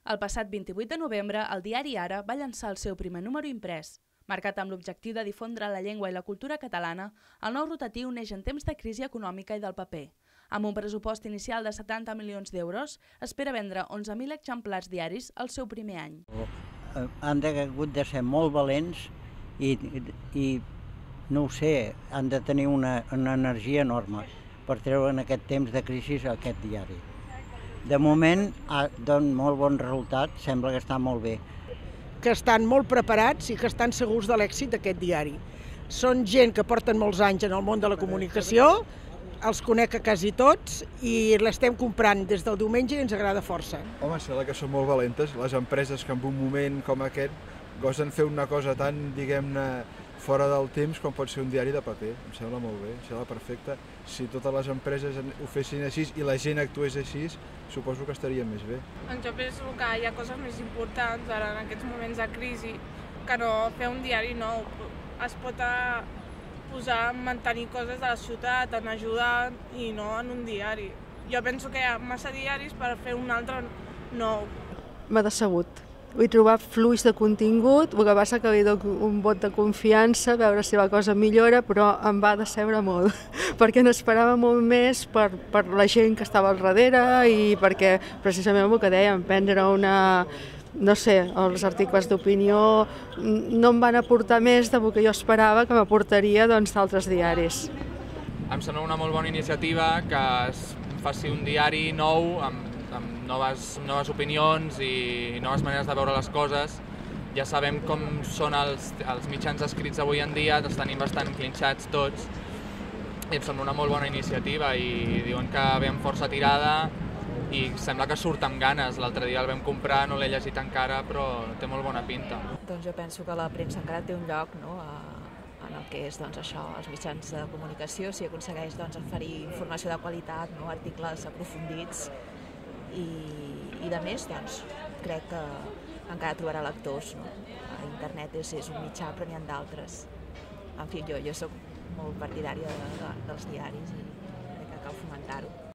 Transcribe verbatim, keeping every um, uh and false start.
El passat vint-i-vuit de novembre, el diari Ara va llançar el seu primer número imprès. Marcat amb l'objectiu de difondre la llengua i la cultura catalana, el nou rotatiu neix en temps de crisi econòmica i del paper. Amb un pressupost inicial de setanta milions d'euros, espera vendre onze mil exemplars diaris el seu primer any. Han hagut de ser molt valents i, i no ho sé, han de tenir una, una energia enorme per treure en aquest temps de crisi aquest diari. De moment ha donat molt bon resultat, sembla que està molt bé. Que estan molt preparats i que estan segurs de l'èxit d'aquest diari. Són gent que porten molts anys en el món de la comunicació, els conec a quasi tots i l'estem comprant des del diumenge i ens agrada força. Home, sembla que són molt valentes les empreses que en un moment com aquest gosen fer una cosa tan, diguem-ne, fora del temps com pot ser un diari de paper. Em sembla molt bé, em sembla perfecte. Si totes les empreses ho fessin així i la gent actués així, suposo que estaria més bé. Jo penso que hi ha coses més importants ara en aquests moments de crisi que no fer un diari nou. Es pot posar a mantenir coses de la ciutat, en ajudar i no en un diari. Jo penso que hi ha massa diaris per fer un altre nou. M'ha decebut. Ho he trobat fluix de contingut, el que passa que li dono un vot de confiança, a veure si la cosa millora, però em va decebre molt, perquè n'esperava molt més per, per la gent que estava al darrere i perquè, precisament el que dèiem, prendre una... no sé, els articles d'opinió no em van aportar més del que jo esperava que m'aportaria d'altres diaris. Em sembla una molt bona iniciativa que es faci un diari nou amb amb noves, noves opinions i noves maneres de veure les coses. Ja sabem com són els, els mitjans escrits avui en dia, els tenim bastant clinxats tots. I em sembla una molt bona iniciativa i diuen que ve amb força tirada i sembla que surt amb ganes. L'altre dia el vam comprar, no l'he llegit encara, però té molt bona pinta. Doncs jo penso que la premsa encara té un lloc, no? a, en el que és doncs, això, els mitjans de comunicació, si aconsegueix doncs, oferir informació de qualitat, no? Articles aprofundits, i, i de més, doncs, crec que encara trobarà lectors. No? Internet és, és un mitjà, però n'hi ha d'altres. En fi, jo, jo soc molt partidària de, de, dels diaris i crec que cal fomentar-ho.